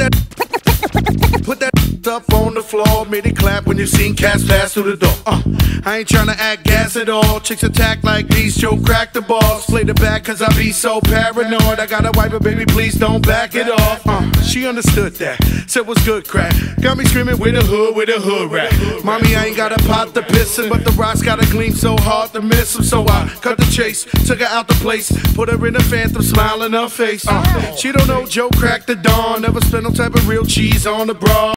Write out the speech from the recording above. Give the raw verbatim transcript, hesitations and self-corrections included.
that, put that up on the floor. Made it clap when you seen cats pass through the door. Uh, I ain't tryna act gas at all. Chicks attack like these, Joe crack the balls. Play the back cause I be so paranoid. I gotta wipe it, baby, please don't back it off. Uh, she understood that, said what's good, crack. Got me screaming with the hood, with the hood rap. Mommy, I ain't got a pot to piss in, but the rocks gotta gleam so hard to miss him. So I cut the chase, took her out the place, put her in a phantom, smile in her face. Uh, she don't know Joe cracked the dawn, never spent no type of real cheese on the bra.